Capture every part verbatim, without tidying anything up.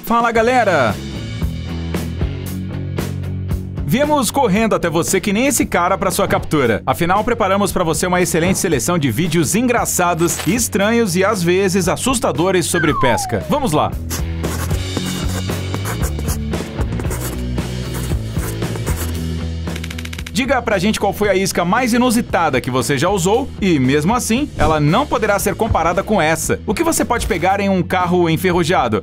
Fala, galera! Viemos correndo até você que nem esse cara para sua captura. Afinal, preparamos para você uma excelente seleção de vídeos engraçados, estranhos e às vezes assustadores sobre pesca. Vamos lá! Diga pra gente qual foi a isca mais inusitada que você já usou e, mesmo assim, ela não poderá ser comparada com essa. O que você pode pegar em um carro enferrujado?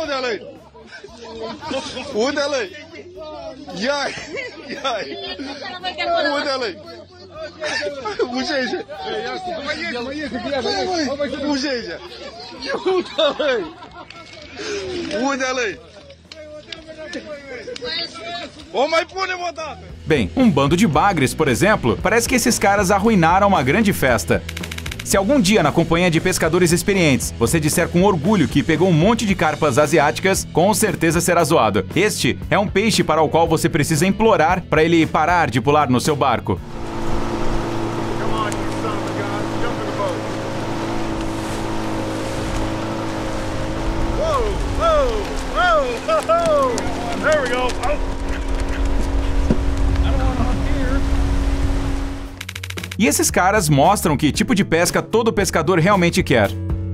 Bem, um bando de bagres, por exemplo, parece que esses caras arruinaram uma grande festa. Se algum dia na companhia de pescadores experientes você disser com orgulho que pegou um monte de carpas asiáticas, com certeza será zoado. Este é um peixe para o qual você precisa implorar para ele parar de pular no seu barco. There we go. Oh. E esses caras mostram que tipo de pesca todo pescador realmente quer.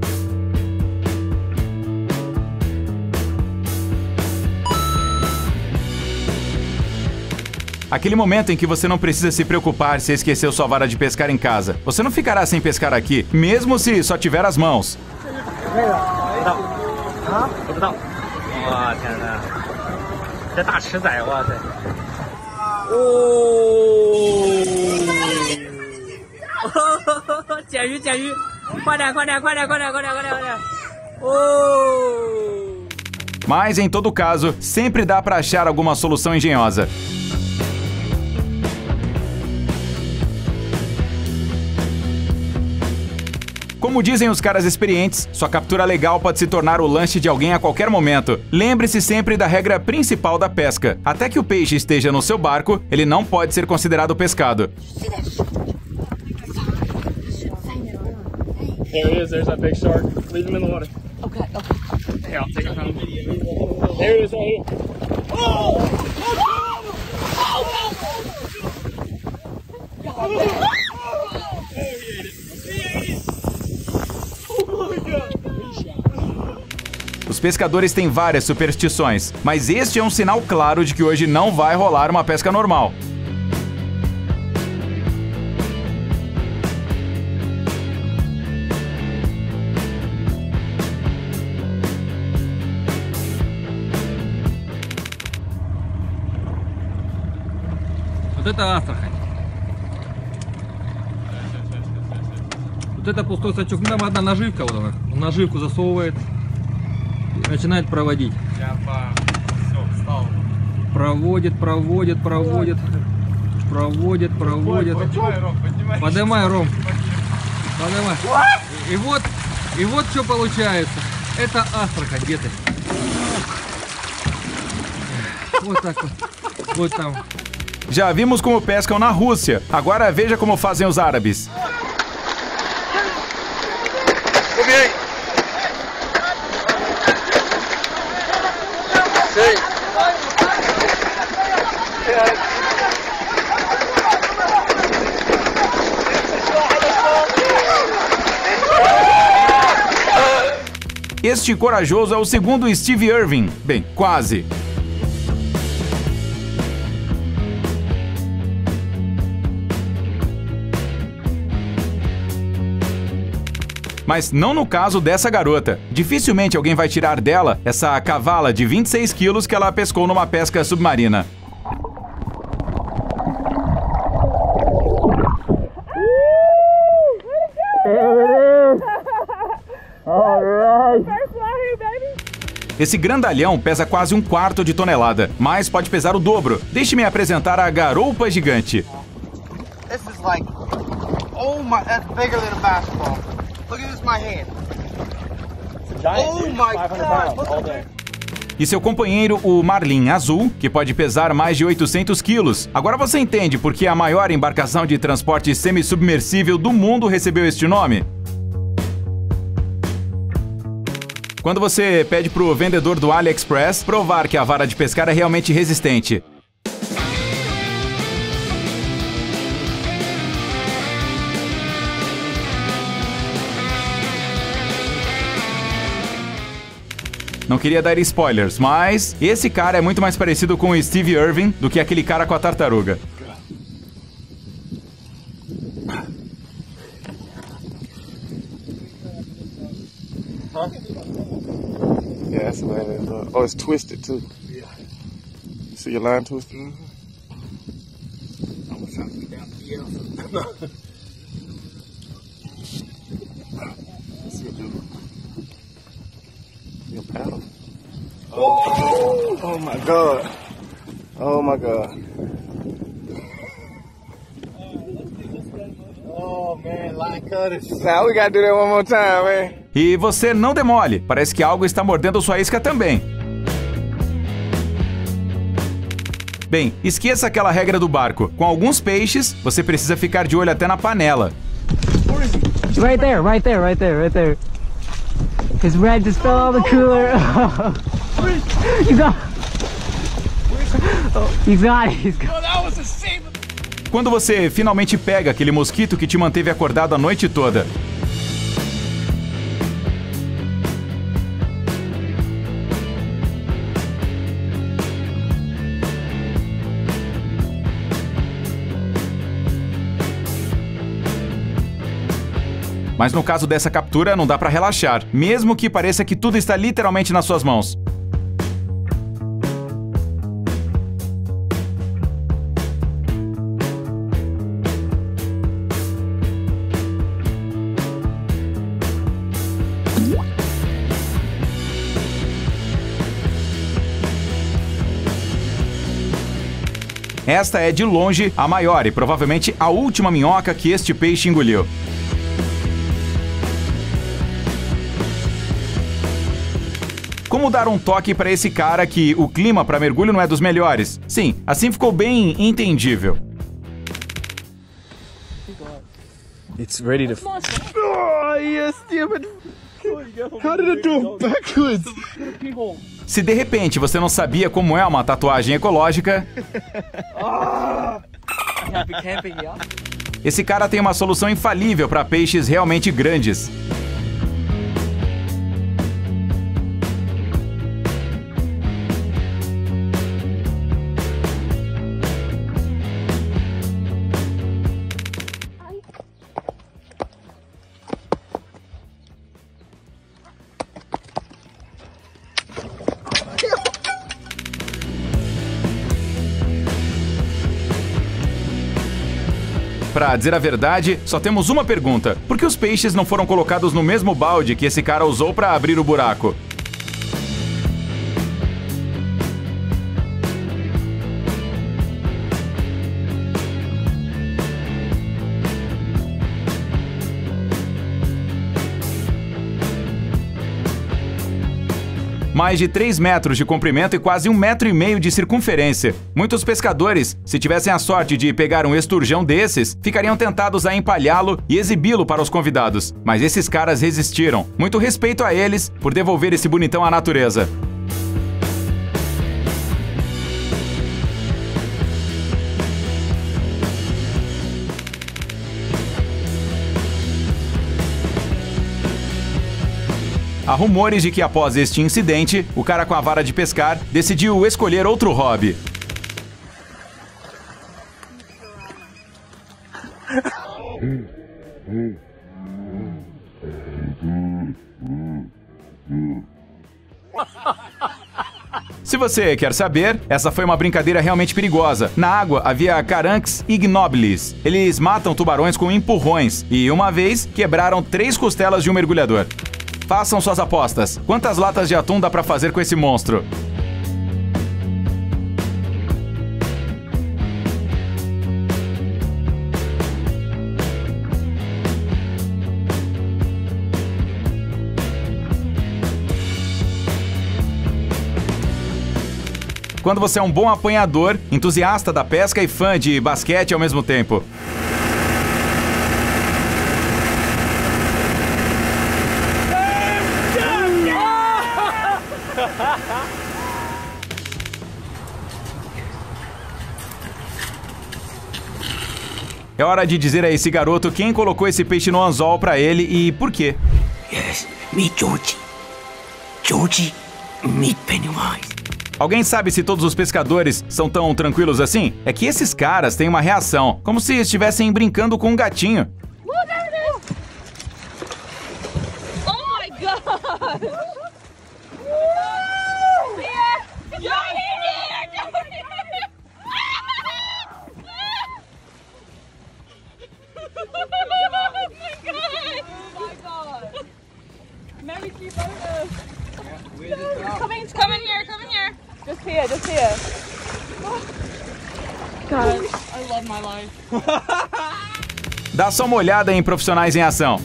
Aquele momento em que você não precisa se preocupar se esqueceu sua vara de pescar em casa. Você não ficará sem pescar aqui, mesmo se só tiver as mãos. Mas em todo caso, sempre dá para achar alguma solução engenhosa. Como dizem os caras experientes, sua captura legal pode se tornar o lanche de alguém a qualquer momento. Lembre-se sempre da regra principal da pesca. Até que o peixe esteja no seu barco, ele não pode ser considerado pescado. There he is. There's that big shark. Leave him in the water. Okay. Okay. Here, I'll take it home. There he is right here. Oh! Os pescadores têm várias superstições, mas este é um sinal claro de que hoje não vai rolar uma pesca normal. Вот это Астрахань. Вот это пустой сачок. Ну, там одна наживка, вот она. Он наживку засовывает и начинает проводить. Проводит, проводит, проводит. Проводит, проводит. Поднимай, Ром. Поднимай. И вот, и вот что получается. Это Астрахань где-то. Вот так вот. Вот там. Já vimos como pescam na Rússia, agora veja como fazem os árabes. Este corajoso é o segundo Steve Irwin. Bem, quase. Mas não no caso dessa garota. Dificilmente alguém vai tirar dela essa cavala de vinte e seis quilos que ela pescou numa pesca submarina. Esse grandalhão pesa quase um quarto de tonelada, mas pode pesar o dobro. Deixe-me apresentar a garoupa gigante. This is like, oh my, that's bigger than a basketball. Look at this in my hand. Oh my God! E seu companheiro, o Marlin Azul, que pode pesar mais de oitocentos quilos. Agora você entende por que a maior embarcação de transporte semi-submersível do mundo recebeu este nome? quando você pede pro vendedor do AliExpress provar que a vara de pescar é realmente resistente. Não queria dar spoilers, mas esse cara é muito mais parecido com o Steve Irwin do que aquele cara com a tartaruga. Huh? Yeah, that's the line. Uh, oh, it's twisted too. Yeah. You see your line twisted? Mm-hmm. I'm trying to get down to the end. Let's see it do. Your paddle. Oh! Oh my God! Oh my God! Oh man, line cutters. Now we gotta do that one more time, man. E você não demole, parece que algo está mordendo sua isca também. Bem, esqueça aquela regra do barco. Com alguns peixes, você precisa ficar de olho até na panela. Right there, right there, right there, right there. His red just fell out of the cooler. He's got it. He's got it. He's got it. Quando você finalmente pega aquele mosquito que te manteve acordado a noite toda. Mas no caso dessa captura, não dá pra relaxar, mesmo que pareça que tudo está literalmente nas suas mãos. Esta é, de longe, a maior e provavelmente a última minhoca que este peixe engoliu. Como dar um toque para esse cara que o clima para mergulho não é dos melhores? Sim, assim ficou bem entendível. It's ready to. Oh, yes, stupid. How did it do backwards? Se de repente você não sabia como é uma tatuagem ecológica, esse cara tem uma solução infalível para peixes realmente grandes. Pra dizer a verdade, só temos uma pergunta. Por que os peixes não foram colocados no mesmo balde que esse cara usou pra abrir o buraco? Mais de três metros de comprimento e quase um metro e meio de circunferência. Muitos pescadores, se tivessem a sorte de pegar um esturjão desses, ficariam tentados a empalhá-lo e exibi-lo para os convidados. Mas esses caras resistiram. Muito respeito a eles por devolver esse bonitão à natureza. Há rumores de que após este incidente, o cara com a vara de pescar decidiu escolher outro hobby. Se você quer saber, essa foi uma brincadeira realmente perigosa. Na água havia Caranx ignobilis. Eles matam tubarões com empurrões e, uma vez, quebraram três costelas de um mergulhador. Façam suas apostas. Quantas latas de atum dá pra fazer com esse monstro? Quando você é um bom apanhador, entusiasta da pesca e fã de basquete ao mesmo tempo. É hora de dizer a esse garoto quem colocou esse peixe no anzol pra ele e por quê. Yes, meet Georgie. Georgie, meet Pennywise. Alguém sabe se todos os pescadores são tão tranquilos assim? É que esses caras têm uma reação, como se estivessem brincando com um gatinho. Look, there it is. Oh my God. Yeah. Don't hit it. Don't hit it. Oh my God. Mary, keep on this. Come in, come in here, come in here. Just here, just here. God, I love my life. Dá só uma olhada em profissionais em ação.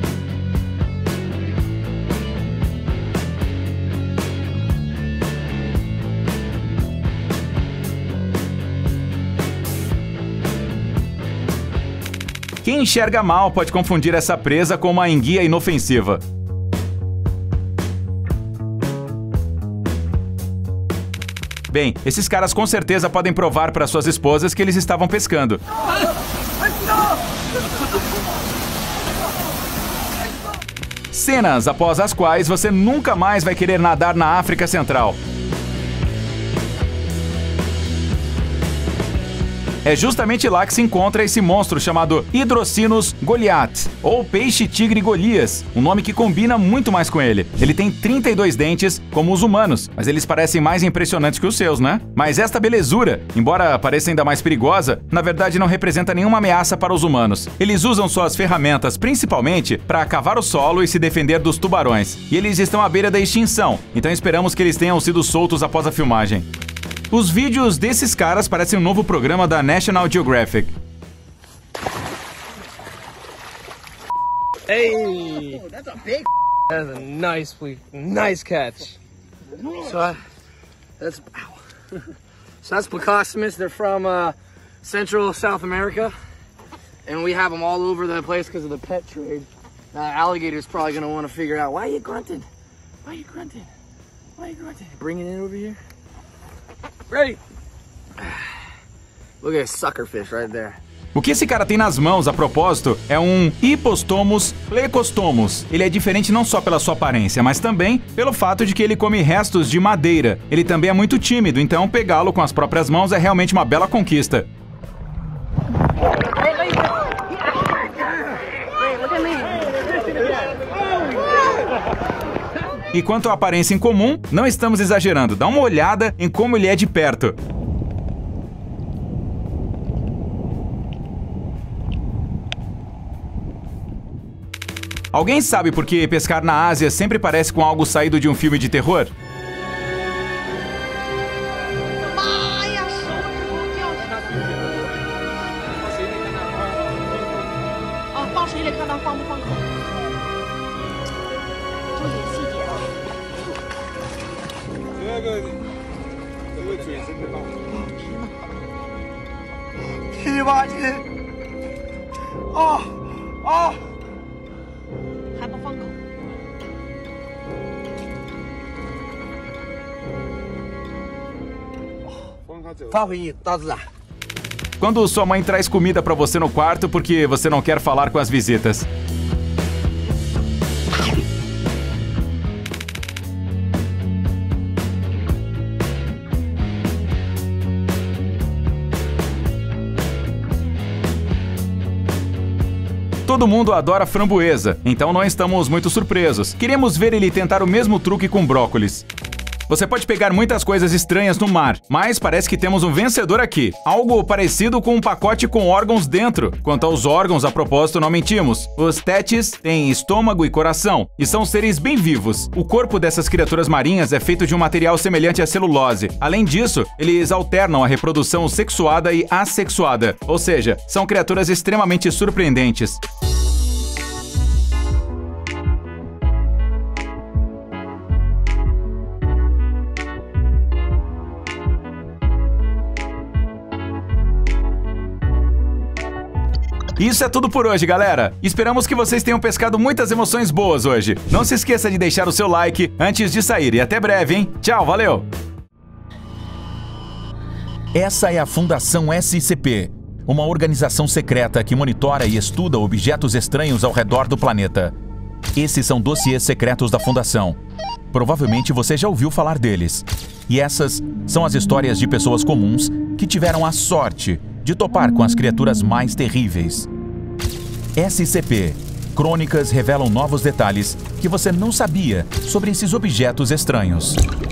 Quem enxerga mal pode confundir essa presa com uma enguia inofensiva. Bem, esses caras com certeza podem provar para suas esposas que eles estavam pescando. Cenas após as quais você nunca mais vai querer nadar na África Central. É justamente lá que se encontra esse monstro chamado Hydrocinus goliath, ou peixe-tigre Golias, um nome que combina muito mais com ele. Ele tem trinta e dois dentes, como os humanos, mas eles parecem mais impressionantes que os seus, né? Mas esta belezura, embora pareça ainda mais perigosa, na verdade não representa nenhuma ameaça para os humanos. Eles usam suas ferramentas principalmente para cavar o solo e se defender dos tubarões. E eles estão à beira da extinção, então esperamos que eles tenham sido soltos após a filmagem. Os vídeos desses caras parecem um novo programa da National Geographic. Hey! Oh, that's a big. That's a nice, nice catch. So uh, that's ow. So that's Plecostomus. They're from uh, Central South America, and we have them all over the place because of the pet trade. Uh, alligator's probably gonna want to figure out why are you grunting? Why are you grunting? Why are you grunting? Bringing it over here. Ready? Look at this sucker fish right there. O que esse cara tem nas mãos, a propósito, é um Hippostomus plecostomus. Ele é diferente não só pela sua aparência, mas também pelo fato de que ele come restos de madeira. Ele também é muito tímido, então pegá-lo com as próprias mãos é realmente uma bela conquista. E quanto à aparência em comum, não estamos exagerando. Dá uma olhada em como ele é de perto. Alguém sabe por que pescar na Ásia sempre parece com algo saído de um filme de terror? Oh, oh. 还不放口。 放回去，大自然。 Quando sua mãe traz comida pra você no quarto porque você não quer falar com as visitas. Todo mundo adora framboesa, então não estamos muito surpresos. Queremos ver ele tentar o mesmo truque com brócolis. Você pode pegar muitas coisas estranhas no mar, mas parece que temos um vencedor aqui. Algo parecido com um pacote com órgãos dentro. Quanto aos órgãos, a propósito, não mentimos. Os tetes têm estômago e coração, e são seres bem vivos. O corpo dessas criaturas marinhas é feito de um material semelhante à celulose. Além disso, eles alternam a reprodução sexuada e assexuada, ou seja, são criaturas extremamente surpreendentes. Isso é tudo por hoje, galera. Esperamos que vocês tenham pescado muitas emoções boas hoje. Não se esqueça de deixar o seu like antes de sair e até breve, hein? Tchau, valeu! Essa é a Fundação S C P, uma organização secreta que monitora e estuda objetos estranhos ao redor do planeta. Esses são dossiês secretos da Fundação. Provavelmente você já ouviu falar deles. E essas são as histórias de pessoas comuns que tiveram a sorte de topar com as criaturas mais terríveis. S C P. Crônicas revelam novos detalhes que você não sabia sobre esses objetos estranhos.